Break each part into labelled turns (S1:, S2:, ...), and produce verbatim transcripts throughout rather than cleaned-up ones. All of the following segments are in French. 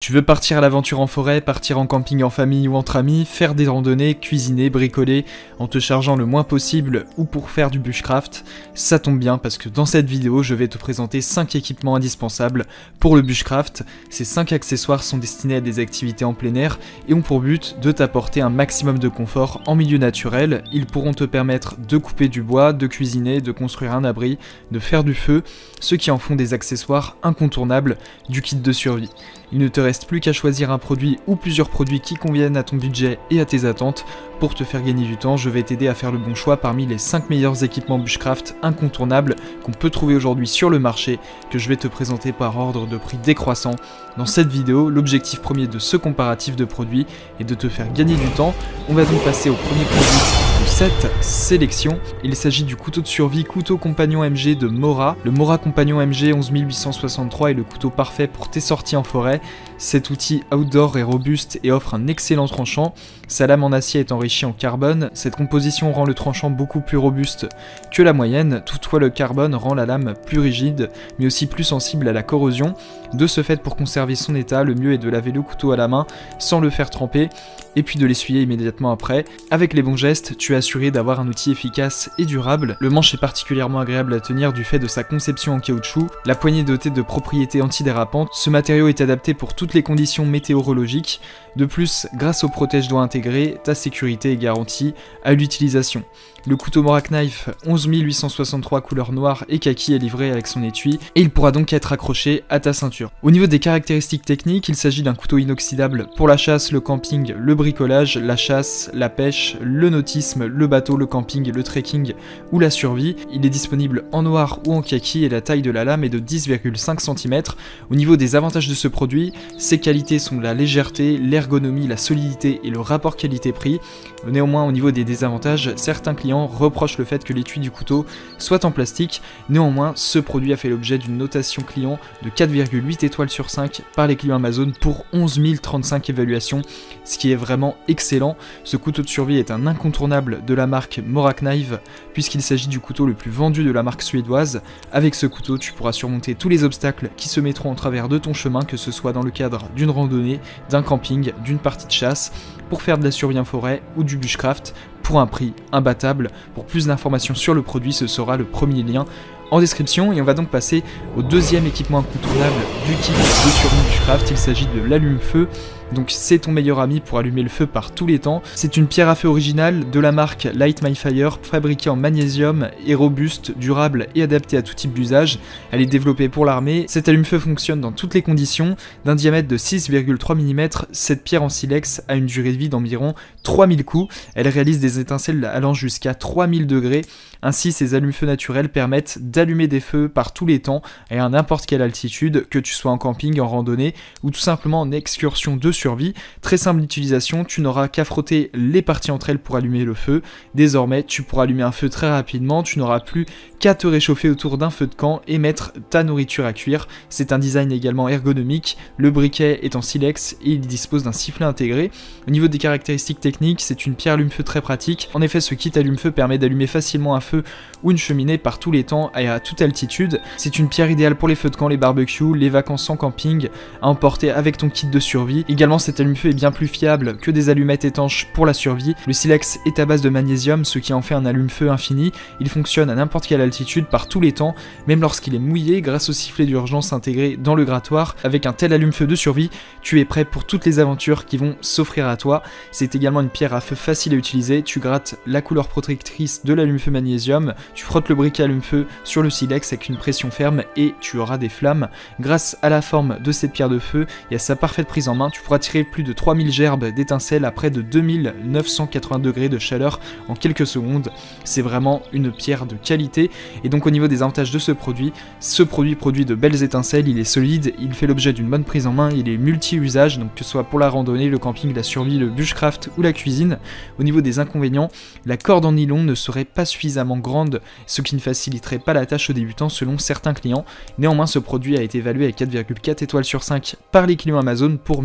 S1: Tu veux partir à l'aventure en forêt, partir en camping en famille ou entre amis, faire des randonnées, cuisiner, bricoler, en te chargeant le moins possible ou pour faire du bushcraft? Ça tombe bien parce que dans cette vidéo, je vais te présenter cinq équipements indispensables pour le bushcraft. Ces cinq accessoires sont destinés à des activités en plein air et ont pour but de t'apporter un maximum de confort en milieu naturel. Ils pourront te permettre de couper du bois, de cuisiner, de construire un abri, de faire du feu, ce qui en font des accessoires incontournables du kit de survie. Il ne te reste plus qu'à choisir un produit ou plusieurs produits qui conviennent à ton budget et à tes attentes. Pour te faire gagner du temps, je vais t'aider à faire le bon choix parmi les cinq meilleurs équipements bushcraft incontournables qu'on peut trouver aujourd'hui sur le marché, que je vais te présenter par ordre de prix décroissant. Dans cette vidéo, l'objectif premier de ce comparatif de produits est de te faire gagner du temps. On va donc passer au premier produit de cette sélection. Il s'agit du couteau de survie Couteau Compagnon M G de Mora. Le Mora Compagnon M G onze mille huit cent soixante-trois est le couteau parfait pour tes sorties en forêt. Cet outil outdoor est robuste et offre un excellent tranchant. Sa lame en acier est enrichie en carbone. Cette composition rend le tranchant beaucoup plus robuste que la moyenne. Toutefois, le carbone rend la lame plus rigide, mais aussi plus sensible à la corrosion. De ce fait, pour conserver son état, le mieux est de laver le couteau à la main sans le faire tremper, et puis de l'essuyer immédiatement après. Avec les bons gestes, tu es assuré d'avoir un outil efficace et durable. Le manche est particulièrement agréable à tenir du fait de sa conception en caoutchouc. La poignée est dotée de propriétés antidérapantes. Ce matériau est adapté pour toutes les conditions météorologiques. De plus, grâce au protège-doigts intégré, ta sécurité est garantie à l'utilisation. Le couteau Mora Knife onze mille huit cent soixante-trois couleur noire et kaki est livré avec son étui et il pourra donc être accroché à ta ceinture. Au niveau des caractéristiques techniques, il s'agit d'un couteau inoxydable pour la chasse, le camping, le bricolage, la chasse, la pêche, le nautisme, le bateau, le camping, le trekking ou la survie. Il est disponible en noir ou en kaki et la taille de la lame est de dix virgule cinq centimètres. Au niveau des avantages de ce produit, ses qualités sont la légèreté, l'ergonomie, la solidité et le rapport qualité-prix. Néanmoins, au niveau des désavantages, certains clients reprochent le fait que l'étui du couteau soit en plastique. Néanmoins, ce produit a fait l'objet d'une notation client de quatre virgule huit étoiles sur cinq par les clients Amazon pour onze mille trente-cinq évaluations, ce qui est vraiment excellent. Ce couteau de survie est un incontournable de la marque Mora Knife, puisqu'il s'agit du couteau le plus vendu de la marque suédoise. Avec ce couteau, tu pourras surmonter tous les obstacles qui se mettront en travers de ton chemin, que ce soit dans le cadre d'une randonnée, d'un camping, d'une partie de chasse, pour faire de la survie en forêt ou du bushcraft, pour un prix imbattable. Pour plus d'informations sur le produit, ce sera le premier lien en description. Et on va donc passer au deuxième équipement incontournable du kit de survie bushcraft. Il s'agit de l'allume-feu. Donc c'est ton meilleur ami pour allumer le feu par tous les temps. C'est une pierre à feu originale de la marque Light My Fire, fabriquée en magnésium et robuste, durable et adaptée à tout type d'usage. Elle est développée pour l'armée. Cet allume-feu fonctionne dans toutes les conditions. D'un diamètre de six virgule trois millimètres, cette pierre en silex a une durée de vie d'environ trois mille coups. Elle réalise des étincelles allant jusqu'à trois mille degrés. Ainsi, ces allume-feux naturels permettent d'allumer des feux par tous les temps et à n'importe quelle altitude, que tu sois en camping, en randonnée ou tout simplement en excursion de survie. Très simple d'utilisation, tu n'auras qu'à frotter les parties entre elles pour allumer le feu. Désormais, tu pourras allumer un feu très rapidement, tu n'auras plus qu'à te réchauffer autour d'un feu de camp et mettre ta nourriture à cuire. C'est un design également ergonomique, le briquet est en silex et il dispose d'un sifflet intégré. Au niveau des caractéristiques techniques, c'est une pierre allume-feu très pratique. En effet, ce kit allume-feu permet d'allumer facilement un feu ou une cheminée par tous les temps et à toute altitude. C'est une pierre idéale pour les feux de camp, les barbecues, les vacances en camping, à emporter avec ton kit de survie. Également, cet allume-feu est bien plus fiable que des allumettes étanches pour la survie. Le silex est à base de magnésium, ce qui en fait un allume-feu infini. Il fonctionne à n'importe quelle altitude, par tous les temps, même lorsqu'il est mouillé, grâce au sifflet d'urgence intégré dans le grattoir. Avec un tel allume-feu de survie, tu es prêt pour toutes les aventures qui vont s'offrir à toi. C'est également une pierre à feu facile à utiliser. Tu grattes la couleur protectrice de l'allume-feu magnésium, tu frottes le briquet allume-feu sur le silex avec une pression ferme et tu auras des flammes. Grâce à la forme de cette pierre de feu et à sa parfaite prise en main, tu pourras tirer plus de trois mille gerbes d'étincelles à près de deux mille neuf cent quatre-vingts degrés de chaleur en quelques secondes. C'est vraiment une pierre de qualité. Et donc au niveau des avantages de ce produit, ce produit produit de belles étincelles, il est solide, il fait l'objet d'une bonne prise en main, il est multi-usage, donc que ce soit pour la randonnée, le camping, la survie, le bushcraft ou la cuisine. Au niveau des inconvénients, la corde en nylon ne serait pas suffisamment grande, ce qui ne faciliterait pas la tâche aux débutants selon certains clients. Néanmoins, ce produit a été évalué à quatre virgule quatre étoiles sur cinq par les clients Amazon pour mille huit cents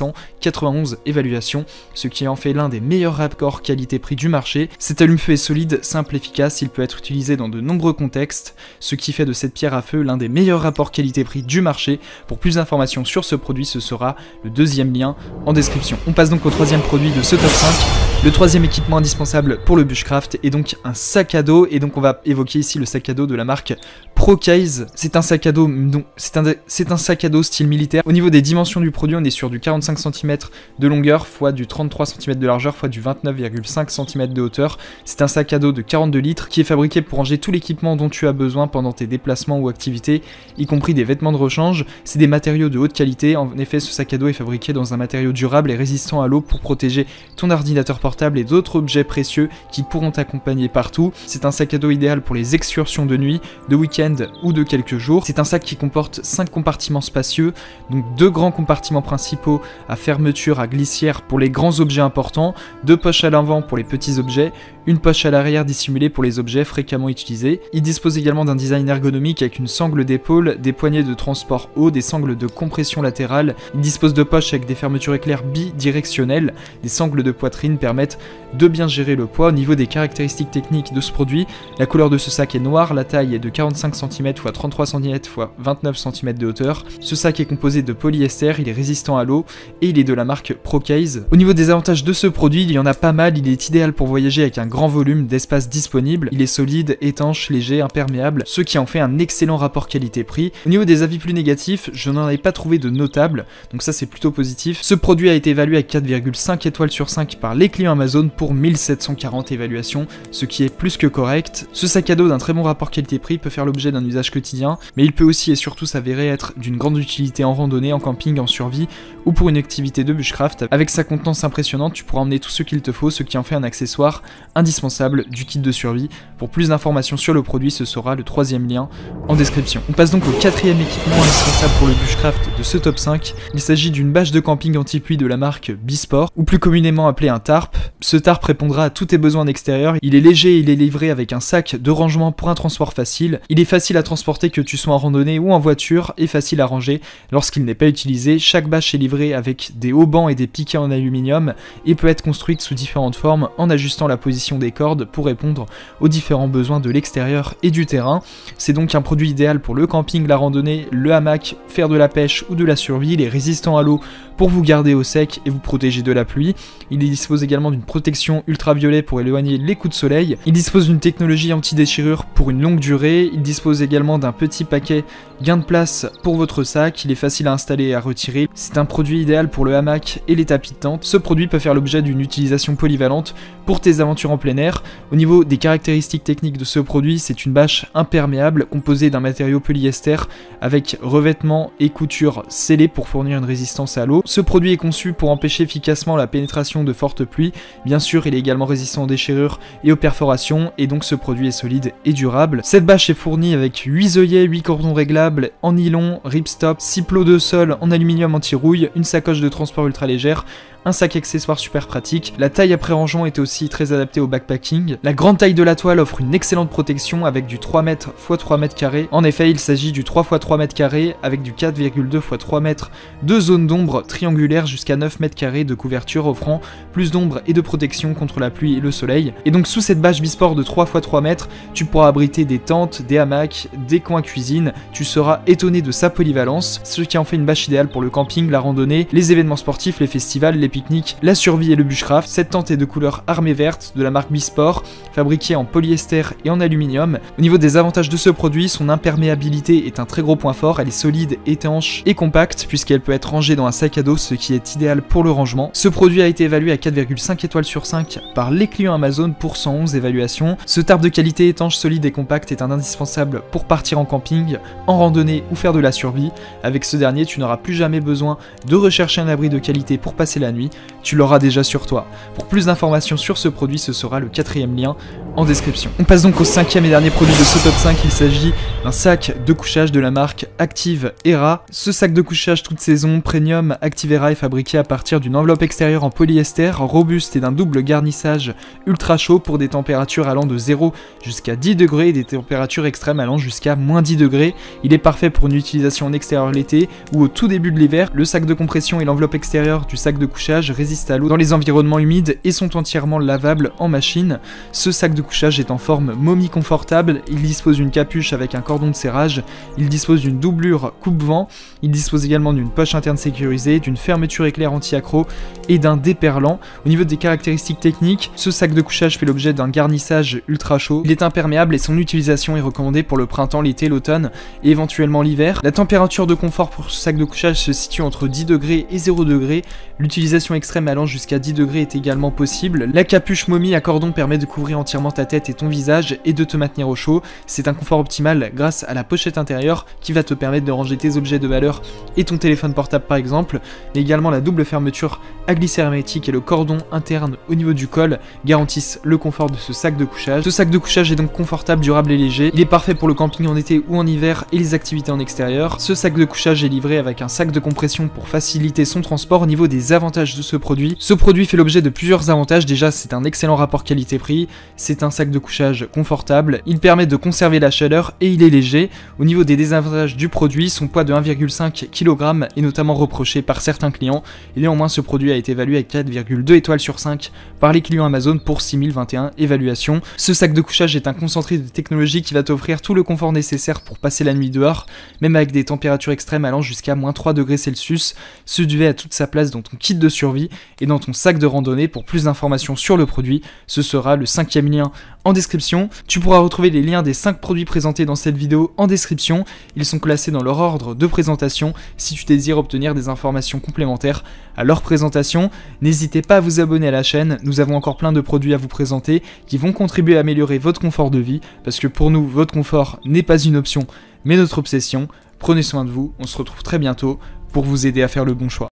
S1: cents, quatre-vingt-onze évaluations, ce qui en fait l'un des meilleurs rapports qualité-prix du marché. Cet allume-feu est solide, simple, efficace, il peut être utilisé dans de nombreux contextes, ce qui fait de cette pierre à feu l'un des meilleurs rapports qualité-prix du marché. Pour plus d'informations sur ce produit, ce sera le deuxième lien en description. On passe donc au troisième produit de ce top cinq. Le troisième équipement indispensable pour le bushcraft est donc un sac à dos, et donc on va évoquer ici le sac à dos de la marque Procase. C'est un sac à dos, c'est un, c'est un sac à dos style militaire. Au niveau des dimensions du produit, on est sur du quarante-cinq centimètres de longueur fois du trente-trois centimètres de largeur fois du vingt-neuf virgule cinq centimètres de hauteur. C'est un sac à dos de quarante-deux litres qui est fabriqué pour ranger tout l'équipement dont tu as besoin pendant tes déplacements ou activités, y compris des vêtements de rechange. C'est des matériaux de haute qualité. En effet, ce sac à dos est fabriqué dans un matériau durable et résistant à l'eau pour protéger ton ordinateur portable et d'autres objets précieux qui pourront t'accompagner partout. C'est un sac à dos idéal pour les excursions de nuit, de week-end ou de quelques jours. C'est un sac qui comporte cinq compartiments spacieux, donc deux grands compartiments principaux à fermeture à glissière pour les grands objets importants, deux poches à l'avant pour les petits objets, une poche à l'arrière dissimulée pour les objets fréquemment utilisés. Il dispose également d'un design ergonomique avec une sangle d'épaule, des poignées de transport haut, des sangles de compression latérale. Il dispose de poches avec des fermetures éclair bidirectionnelles. Des sangles de poitrine permettent de bien gérer le poids. Au niveau des caractéristiques techniques de ce produit, la couleur de ce sac est noire, la taille est de quarante-cinq centimètres fois trente-trois centimètres fois vingt-neuf centimètres de hauteur. Ce sac est composé de polyester, il est résistant à l'eau et il est de la marque Procase. Au niveau des avantages de ce produit, il y en a pas mal. Il est idéal pour voyager avec un grand volume d'espace disponible. Il est solide, étanche, léger, imperméable, ce qui en fait un excellent rapport qualité-prix. Au niveau des avis plus négatifs, je n'en ai pas trouvé de notables, donc ça c'est plutôt positif. Ce produit a été évalué à quatre virgule cinq étoiles sur cinq par les clients Amazon pour mille sept cent quarante évaluations, ce qui est plus que correct. Ce sac à dos d'un très bon rapport qualité-prix peut faire l'objet d'un usage quotidien, mais il peut aussi et surtout s'avérer être d'une grande utilité en randonnée, en camping, en survie ou pour une activité de bushcraft. Avec sa contenance impressionnante, tu pourras emmener tout ce qu'il te faut, ce qui en fait un accessoire indispensable du kit de survie. Pour plus d'informations sur le produit, ce sera le troisième lien en description. On passe donc au quatrième équipement indispensable pour le bushcraft de ce top cinq. Il s'agit d'une bâche de camping anti-pluie de la marque Bisport, ou plus communément appelée un tarp. Ce tarp répondra à tous tes besoins d'extérieur. Il est léger et il est livré avec un sac de rangement pour un transport facile. Il est facile à transporter que tu sois en randonnée ou en voiture et facile à ranger lorsqu'il n'est pas utilisé. Chaque bâche est livrée avec des haubans et des piquets en aluminium et peut être construite sous différentes formes en ajustant la position des cordes pour répondre aux différents besoins de l'extérieur et du terrain. C'est donc un produit idéal pour le camping, la randonnée, le hamac, faire de la pêche ou de la survie. Il est résistant à l'eau pour vous garder au sec et vous protéger de la pluie. Il dispose également d'une protection ultraviolet pour éloigner les coups de soleil. Il dispose d'une technologie anti-déchirure pour une longue durée. Il dispose également d'un petit paquet gain de place pour votre sac. Il est facile à installer et à retirer. C'est un produit idéal pour le hamac et les tapis de tente. Ce produit peut faire l'objet d'une utilisation polyvalente pour tes aventures en plein air. Au niveau des caractéristiques techniques de ce produit, c'est une bâche imperméable composée d'un matériau polyester avec revêtement et couture scellée pour fournir une résistance à l'eau. Ce produit est conçu pour empêcher efficacement la pénétration de fortes pluies. Bien sûr, il est également résistant aux déchirures et aux perforations, et donc ce produit est solide et durable. Cette bâche est fournie avec huit œillets, huit cordons réglables en nylon, ripstop, six plots de sol en aluminium anti-rouille, une sacoche de transport ultra légère, un sac accessoire super pratique. La taille après rangement est aussi très adaptée au backpacking. La grande taille de la toile offre une excellente protection avec du trois mètres par trois mètres carrés. En effet, il s'agit du trois par trois mètres carrés avec du quatre virgule deux par trois mètres de zone d'ombre triangulaire jusqu'à neuf mètres carrés de couverture, offrant plus d'ombre et de protection contre la pluie et le soleil. Et donc sous cette bâche Bisport de trois par trois mètres, tu pourras abriter des tentes, des hamacs, des coins cuisine. Tu seras étonné de sa polyvalence, ce qui en fait une bâche idéale pour le camping, la randonnée, les événements sportifs, les festivals, les pique-nique, la survie et le bushcraft. Cette tente est de couleur armée verte de la marque Bisport, fabriquée en polyester et en aluminium. Au niveau des avantages de ce produit, son imperméabilité est un très gros point fort. Elle est solide, étanche et compacte puisqu'elle peut être rangée dans un sac à dos, ce qui est idéal pour le rangement. Ce produit a été évalué à quatre virgule cinq étoiles sur cinq par les clients Amazon pour cent onze évaluations. Ce tarp de qualité étanche, solide et compact est un indispensable pour partir en camping, en randonnée ou faire de la survie. Avec ce dernier, tu n'auras plus jamais besoin de rechercher un abri de qualité pour passer la nuit, tu l'auras déjà sur toi. Pour plus d'informations sur ce produit, ce sera le quatrième lien en description. On passe donc au cinquième et dernier produit de ce top cinq, il s'agit d'un sac de couchage de la marque Active Era. Ce sac de couchage toute saison premium Active Era est fabriqué à partir d'une enveloppe extérieure en polyester robuste et d'un double garnissage ultra chaud pour des températures allant de zéro jusqu'à dix degrés et des températures extrêmes allant jusqu'à moins dix degrés. Il est parfait pour une utilisation en extérieur l'été ou au tout début de l'hiver. Le sac de compression et l'enveloppe extérieure du sac de couchage résistent à l'eau dans les environnements humides et sont entièrement lavables en machine. Ce sac de couchage est en forme momie confortable, il dispose d'une capuche avec un cordon de serrage, il dispose d'une doublure coupe-vent, il dispose également d'une poche interne sécurisée, d'une fermeture éclair anti-accro et d'un déperlant. Au niveau des caractéristiques techniques, ce sac de couchage fait l'objet d'un garnissage ultra chaud, il est imperméable et son utilisation est recommandée pour le printemps, l'été, l'automne et éventuellement l'hiver. La température de confort pour ce sac de couchage se situe entre dix degrés et zéro degrés, l'utilisation extrême allant jusqu'à dix degrés est également possible. La capuche momie à cordon permet de couvrir entièrement ta tête et ton visage et de te maintenir au chaud. C'est un confort optimal grâce à la pochette intérieure qui va te permettre de ranger tes objets de valeur et ton téléphone portable par exemple, mais également la double fermeture à glisser hermétique et le cordon interne au niveau du col garantissent le confort de ce sac de couchage. Ce sac de couchage est donc confortable, durable et léger. Il est parfait pour le camping en été ou en hiver et les activités en extérieur. Ce sac de couchage est livré avec un sac de compression pour faciliter son transport. Au niveau des avantages de ce produit, ce produit fait l'objet de plusieurs avantages. Déjà, c'est un excellent rapport qualité-prix, c'est un sac de couchage confortable, il permet de conserver la chaleur et il est léger. Au niveau des désavantages du produit, son poids de un virgule cinq kilogramme est notamment reproché par certains clients et néanmoins ce produit a été évalué à quatre virgule deux étoiles sur cinq par les clients Amazon pour six mille vingt et un évaluations. Ce sac de couchage est un concentré de technologie qui va t'offrir tout le confort nécessaire pour passer la nuit dehors, même avec des températures extrêmes allant jusqu'à moins trois degrés Celsius. Ce duvet a toute sa place dans ton kit de survie et dans ton sac de randonnée. Pour plus d'informations sur le produit, ce sera le cinquième lien en description. Tu pourras retrouver les liens des cinq produits présentés dans cette vidéo en description. Ils sont classés dans leur ordre de présentation si tu désires obtenir des informations complémentaires à leur présentation. N'hésitez pas à vous abonner à la chaîne, nous avons encore plein de produits à vous présenter qui vont contribuer à améliorer votre confort de vie, parce que pour nous, votre confort n'est pas une option, mais notre obsession. Prenez soin de vous, on se retrouve très bientôt pour vous aider à faire le bon choix.